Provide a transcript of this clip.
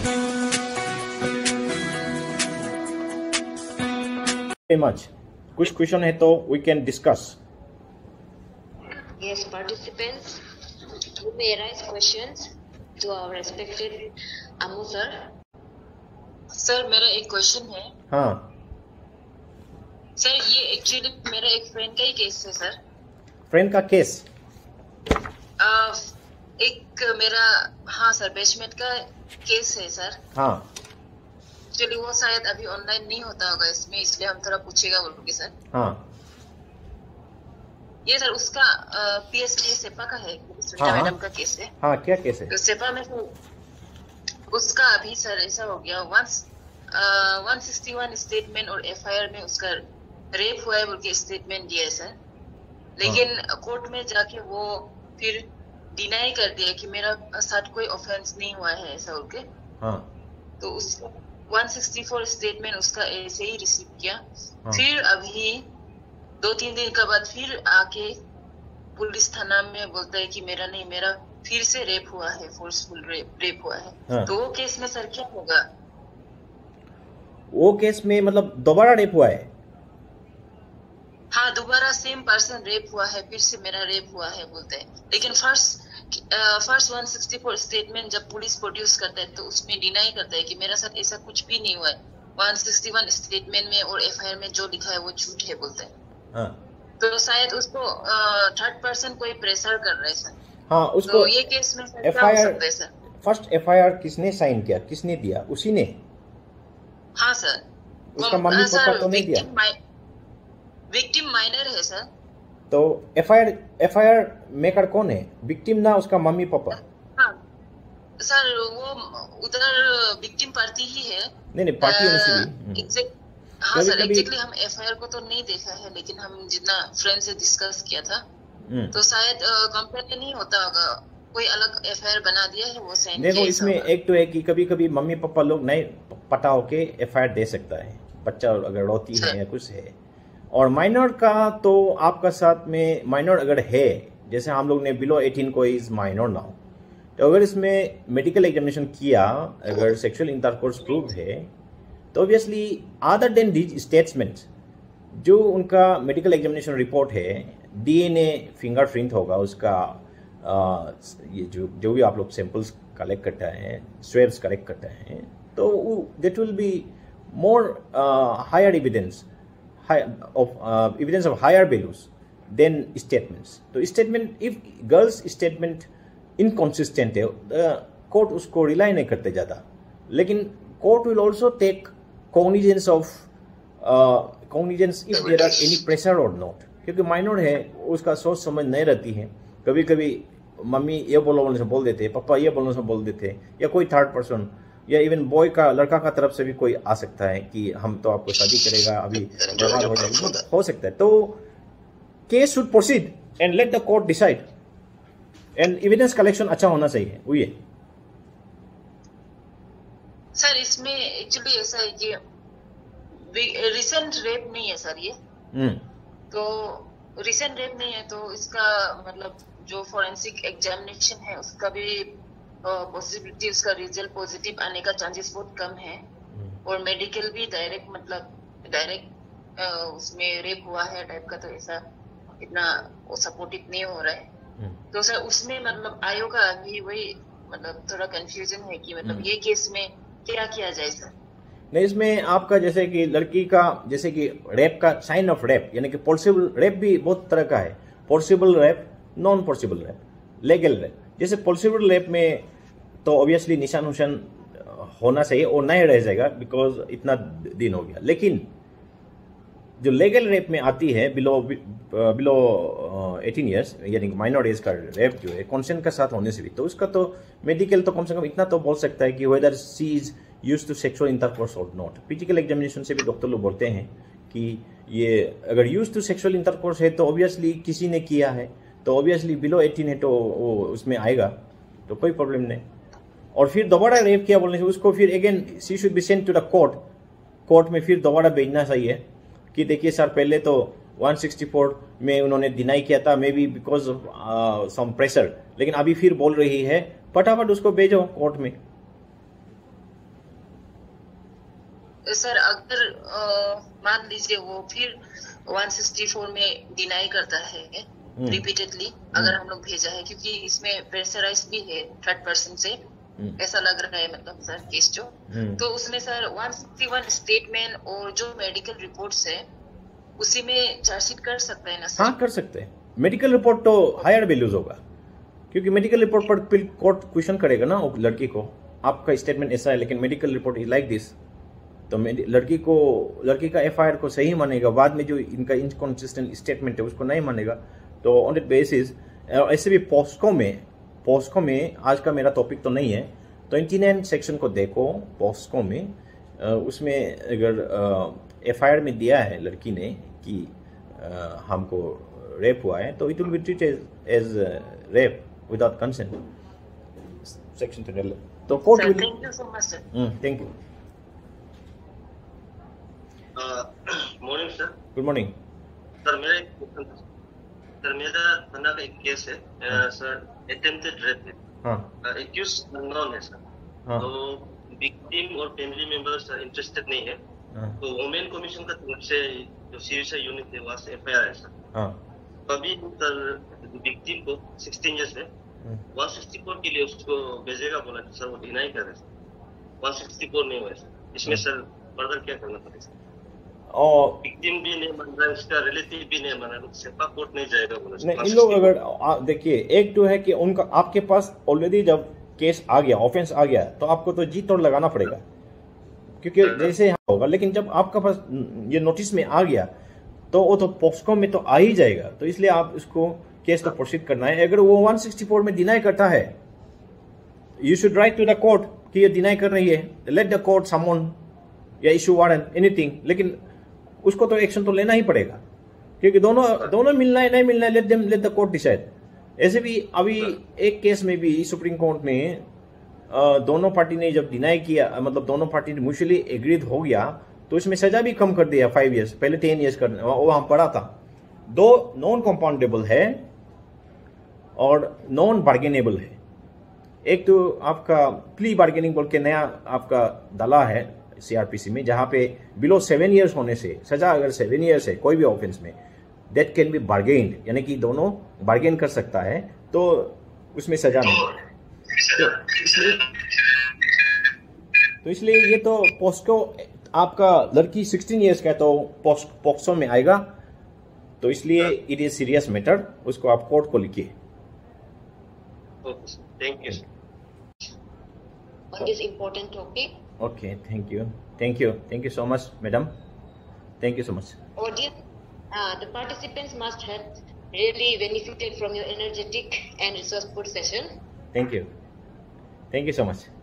Very much. कुछ question है तो we can discuss. Yes, participants, you may raise questions to our respected Amu sir. Sir मेरा एक question है। हाँ सर ये एक्चुअली मेरा एक फ्रेंड का ही केस है सर। फ्रेंड का केस? एक मेरा, हाँ सर, बेचमेंट का केस है सर। हाँ एक्चुअली वो शायद अभी ऑनलाइन नहीं होता होगा इसमें, इसलिए हम थोड़ा पूछेगा बोलोगे सर। हाँ ये सर उसका पीएसपी सेपा का है, सुनीता हाँ मैडम का केस है। हाँ, क्या केस है? तो सेपा में तो उसका अभी सर ऐसा हो गया, 161 स्टेटमेंट और एफआईआर में उसका रेप हुआ है बोल के स्टेटमेंट दिया है सर। लेकिन कोर्ट में जाके वो फिर डिनाई कर दिया कि मेरा साथ कोई ऑफेंस नहीं हुआ है ऐसा बोल के। हाँ तो उस 164 स्टेटमेंट उसका ऐसे ही रिसीव किया। हाँ। फिर अभी 2-3 दिन के बाद फिर आके पुलिस थाना में बोलता है कि मेरा नहीं, मेरा फिर से रेप हुआ है, फोर्सफुल रेप हुआ है। हाँ। तो वो केस में सर क्या होगा? वो केस में मतलब दोबारा रेप हुआ है? हाँ, दोबारा सेम पर्सन रेप हुआ है, फिर से मेरा रेप हुआ है बोलते हैं। लेकिन फर्स्ट 164 स्टेटमेंट जब पुलिस प्रोड्यूस करता है तो उसमें डिनाई करता है कि मेरा साथ ऐसा कुछ भी नहीं हुआ है। 161 स्टेटमेंट में और एफआईआर में जो लिखा है वो झूठ है बोलते हैं। हाँ तो शायद उसको थर्ड पर्सन कोई प्रेशर कर रहे हैं सर। हाँ, उसको तो ये केस में सर क्या हो सकता है सर? फर्स्ट एफआईआर किसने साइन किया, किसने दिया? उसी ने? हाँ सर। उसका मम्मी पापा तो नहीं दिया? विक्टिम माइनर है सर। तो एफआईआर मेकर कौन है? विक्टिम ना उसका मम्मी पापा? हाँ सर, वो उधर विक्टिम पार्टी ही है। नहीं नहीं, पार्टी होनी चाहिए। हाँ सर, एग्जैक्टली हम एफआईआर को तो नहीं देखा है, लेकिन हम जितना फ्रेंड से डिस्कस किया था तो शायद कंपेयर नहीं होता होगा, कोई अलग एफआईआर बना दिया है वो साइन। देखो इसमें एक तो है कि कभी कभी मम्मी पापा लोग नहीं पता होके एफआईआर दे सकता है, बच्चा अगर रोती है या कुछ है। और माइनर का तो आपका साथ में माइनर अगर है, जैसे हम लोग ने बिलो 18 को इज माइनर नाउ, तो अगर इसमें मेडिकल एग्जामिनेशन किया, अगर सेक्सुअल इंटरकोर्स प्रूव है, तो obviously other than these statements, जो उनका मेडिकल एग्जामिनेशन रिपोर्ट है, डीएनए फिंगरप्रिंट होगा उसका, ये जो भी आप लोग सैंपल्स कलेक्ट करते हैं, स्वेब्स कलेक्ट करते हैं, तो that will be more higher evidence of evidence of higher values than statements. तो statement, if girls statement inconsistent है, कोर्ट उसको रिलाई नहीं करते ज़्यादा, लेकिन court will also take cognizance of cognizance if there are any pressure or not, क्योंकि minor है, उसका सोच समझ नहीं रहती है। कभी कभी मम्मी ये बोलने से बोल देते, पापा ये बोलने से बोल देते, या कोई थर्ड पर्सन या इवन बॉय का, लड़का का तरफ से भी कोई आ सकता है कि हम तो आपको शादी करेगा, अभी बर्बाद हो जाएगा, हो सकता है। तो case should proceed and let the court decide, and evidence collection अच्छा होना चाहिए। वो ये सर, इसमें एक्चुअली ऐसा है कि रिसेंट रेप नहीं है सर ये। तो रिसेंट रेप नहीं है तो इसका मतलब जो फोरेंसिक एग्जामिनेशन है उसका भी पॉसिबिलिटी, उसका रिजल्ट पॉजिटिव आने का चांसेस बहुत कम है। और मेडिकल भी डायरेक्ट उसमें रेप हुआ है टाइप का, तो ऐसा इतना वो सपोर्टिव नहीं हो रहा है। तो सर उसमें मतलब आयोग का अभी वही मतलब थोड़ा कंफ्यूजन है कि मतलब ये केस में क्या किया जाए सर? नहीं, इसमें आपका जैसे कि लड़की का, जैसे कि रेप का साइन ऑफ रेप, यानी कि पॉसिबल रेप भी बहुत तरह का है, possible rape, non possible rape, legal rape. जैसे पॉसिबल रेप में तो ऑब्वियसली निशान उशान होना चाहिए और नहीं रह जाएगा बिकॉज इतना दिन हो गया। लेकिन जो लीगल रेप में आती है बिलो 18 ईयर्स, यानी कि माइनर एज का रेप जो है कंसेंट के साथ होने से भी, तो उसका तो मेडिकल तो कम से कम इतना तो बोल सकता है कि whether she is used to sexual intercourse और नॉट। फिजिकल एग्जामिनेशन से भी डॉक्टर लोग बोलते हैं कि ये अगर यूज्ड टू सेक्सुअल इंटरकोर्स है तो ऑब्वियसली किसी ने किया है, तो ऑब्वियसली बिलो 18 है तो वो उसमें आएगा, तो कोई प्रॉब्लम नहीं। और फिर दोबारा रेप किया बोलने से उसको फिर again she should be sent to the court, court में फिर दोबारा भेजना चाहिए कि देखिए सर पहले तो 164 में उन्होंने डिनाई किया था, may be because of some pressure, लेकिन अभी फिर बोल रही है, फटाफट उसको भेजो कोर्ट में। सर अगर मान लीजिए वो फिर 164 में डिनाई करता है रिपीटेडली, अगर हम लोग भेजा है, क्योंकि इसमें प्रेशराइज भी है थर्ड पर्सन से, ऐसा लग रहा है मतलब सर केस जो, तो उसमें सर 161 स्टेटमेंट और जो मेडिकल रिपोर्ट्स है उसी में चार्जशीट कर सकते हैं ना सर? हाँ कर सकते हैं। मेडिकल रिपोर्ट तो हायर वैल्यूज होगा, क्योंकि मेडिकल रिपोर्ट पर कोर्ट क्वेश्चन करेगा ना वो लड़की को, आपका स्टेटमेंट ऐसा है लेकिन medical report is like this, तो लड़की का एफआईआर को सही मानेगा, बाद में जो इनका इनकंसिस्टेंट स्टेटमेंट है उसको नहीं मानेगा। तो ऑन दैट बेसिस, ऐसे भी पॉस्को में आज का मेरा टॉपिक तो नहीं है, 29 सेक्शन को देखो पॉस्को में, उसमें अगर एफआईआर में दिया है लड़की ने कि हमको रेप हुआ है, तो it will be treated as rape without consent, section 12। तो court will. Thank you so much sir. Thank you. Morning sir. Good morning sir. मेरा थाना का एक केस है सर, अटेम्प्टेड रेप है। हाँ। एक्यूज अननोन है सर। हाँ। तो विक्टिम और फैमिली मेंबर्स इंटरेस्टेड नहीं है। हाँ। तो वुमेन कमीशन का तरफ से जो सीरियस यूनिट है वहाँ से एफआईआर है सर। हाँ। अभी सर विक्टिम को 16 इयर्स है, 164 के लिए उसको भेजेगा बोला, सर वो डिनाई कर रहे सर, 164 नहीं हुआ सर। इसमें सर फर्दर क्या करना पड़ेगा? और विक्टिम भी नहीं मान रहा है, उसका रिलेटिव भी नहीं मान रहा, सेपा कोर्ट नहीं जाएगा बोला। नहीं, इन लोग अगर देखिए, एक तो है कि उनका आपके पास ऑलरेडी जब केस आ गया, ऑफेंस आ गया, तो आपको तो जी तोड़ लगाना पड़ेगा, क्योंकि जैसे यहाँ होगा। लेकिन जब आपका पास ये नोटिस में आ गया तो वो तो पॉक्सको में तो आ ही जाएगा, तो इसलिए आप इसको केस तो प्रोसीड करना है। अगर वो 164 में डिनाई करता है, you should write to the court कि ये डिनाई कर रही है, लेट द कोर्ट समन या इशू वारंट एनीथिंग, लेकिन उसको तो एक्शन तो लेना ही पड़ेगा, क्योंकि दोनों मिलना है नहीं मिलना है, लेट द कोर्ट डिसाइड। ऐसे भी अभी एक केस में भी सुप्रीम कोर्ट में दोनों पार्टी ने जब डिनाई किया, मतलब दोनों पार्टी ने म्यूचुअली एग्रीड हो गया, तो इसमें सजा भी कम कर दिया 5 इयर्स, पहले 10 इयर्स करने, वो हम पढ़ा था। 2 नॉन कंपाउंडेबल है और नॉन बार्गेनेबल है। एक तो आपका प्ली बार्गेनिंग बोल के नया आपका डाला है सीआरपीसी में, जहां पे बिलो 7 इयर्स होने से सजा, अगर 7 इयर्स है कोई भी ऑफेंस में, दैट कैन बी बार्गेन्ड, यानी कि दोनों बार्गेन कर सकता है, तो उसमें सजा नहीं। तो इसलिए ये तो पॉस्को, आपका लड़की 16 इयर्स का है तो पॉक्सो में आएगा, तो इसलिए इट इज सीरियस मैटर, उसको आप कोर्ट को लिखिए। Thank you on this important topic. Okay, thank you so much, madam. Thank you so much. Audience, the participants must have really benefited from your energetic and resourceful session. Thank you so much.